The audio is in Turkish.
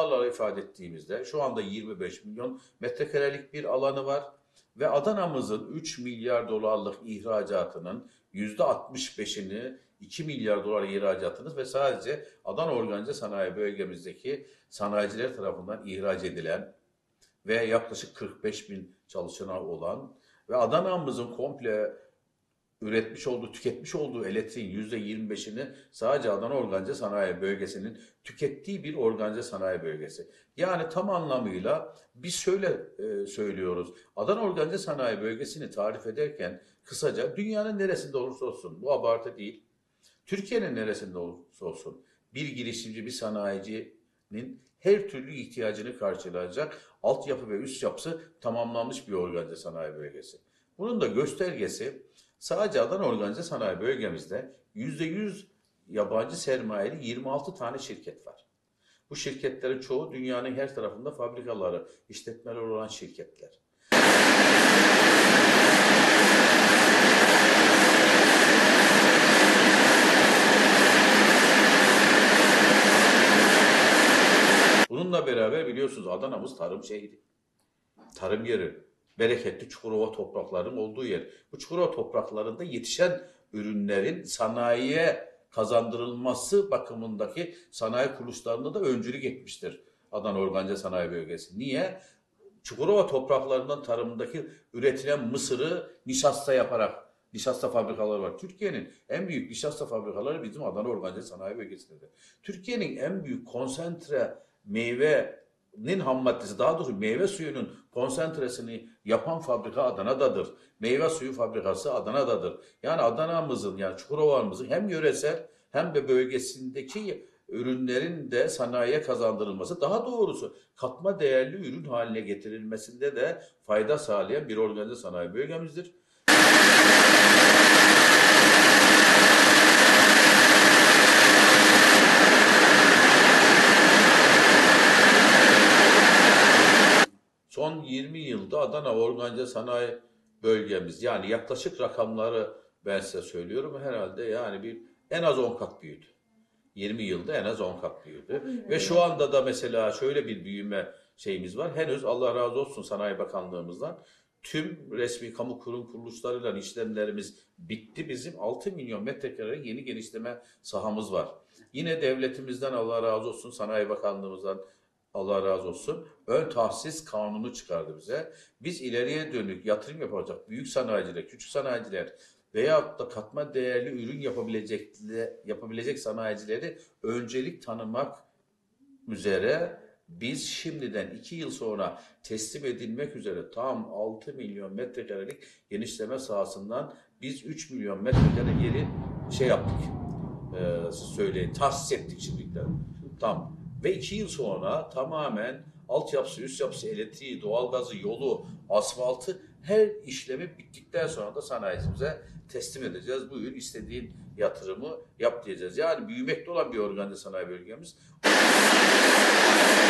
rakamlarla ifade ettiğimizde şu anda 25 milyon metrekarelik bir alanı var ve Adana'mızın 3 milyar dolarlık ihracatının %65'ini 2 milyar dolar ihracatınız ve sadece Adana Organize Sanayi bölgemizdeki sanayiciler tarafından ihraç edilen ve yaklaşık 45 bin çalışanı olan ve Adana'mızın komple üretmiş olduğu, tüketmiş olduğu elektriğin %25'ini sadece Adana Organize Sanayi Bölgesi'nin tükettiği bir organize sanayi bölgesi. Yani tam anlamıyla biz şöyle söylüyoruz. Adana Organize Sanayi Bölgesi'ni tarif ederken kısaca dünyanın neresinde olursa olsun, bu abartı değil, Türkiye'nin neresinde olursa olsun bir girişimci, bir sanayicinin her türlü ihtiyacını karşılayacak altyapı ve üst yapısı tamamlanmış bir organize sanayi bölgesi. Bunun da göstergesi sadece Adana Organize Sanayi bölgemizde %100 yabancı sermayeli 26 tane şirket var. Bu şirketlerin çoğu dünyanın her tarafında fabrikaları, işletmeleri olan şirketler. Bununla beraber biliyorsunuz Adana'mız tarım şehri, tarım yeri, bereketli Çukurova topraklarının olduğu yer. Bu Çukurova topraklarında yetişen ürünlerin sanayiye kazandırılması bakımındaki sanayi kuruluşlarında da öncülük etmiştir Adana Organize Sanayi Bölgesi. Niye? Çukurova topraklarından tarımındaki üretilen mısırı nişasta yaparak, nişasta fabrikaları var. Türkiye'nin en büyük nişasta fabrikaları bizim Adana Organize Sanayi Bölgesi'ndedir. Türkiye'nin en büyük konsantre meyvenin ham maddesi, daha doğrusu meyve suyunun konsantresini yapan fabrika Adana'dadır. Meyve suyu fabrikası Adana'dadır. Yani Adana'mızın, yani Çukurova'mızın hem yöresel hem de bölgesindeki ürünlerin de sanayiye kazandırılması, daha doğrusu katma değerli ürün haline getirilmesinde de fayda sağlayan bir organize sanayi bölgemizdir. Son 20 yılda Adana Organize Sanayi Bölgemiz, yani yaklaşık rakamları ben size söylüyorum, herhalde yani en az 10 kat büyüdü. 20 yılda en az 10 kat büyüdü. Ve şu anda da mesela şöyle bir büyüme şeyimiz var. Henüz Allah razı olsun Sanayi Bakanlığımızdan tüm resmi kamu kurum kuruluşlarıyla işlemlerimiz bitti. Bizim 6 milyon metrekare yeni genişleme sahamız var. Yine devletimizden Allah razı olsun, Sanayi Bakanlığımızdan Allah razı olsun, ön tahsis kanunu çıkardı bize. Biz ileriye dönük yatırım yapacak büyük sanayiciler, küçük sanayiciler veyahut da katma değerli ürün yapabilecek sanayicileri öncelik tanımak üzere biz şimdiden 2 yıl sonra teslim edilmek üzere tam 6 milyon metrekarelik genişleme sahasından biz 3 milyon metrekare yeri yaptık. Siz söyleyin, tahsis ettik şimdilikten. Tam. Ve 2 yıl sonra tamamen altyapısı, üst yapısı, elektriği, doğalgazı, yolu, asfaltı, her işlemi bittikten sonra da sanayicimize teslim edeceğiz. Buyur istediğin yatırımı yap diyeceğiz. Yani büyümekte olan bir organize sanayi bölgemiz.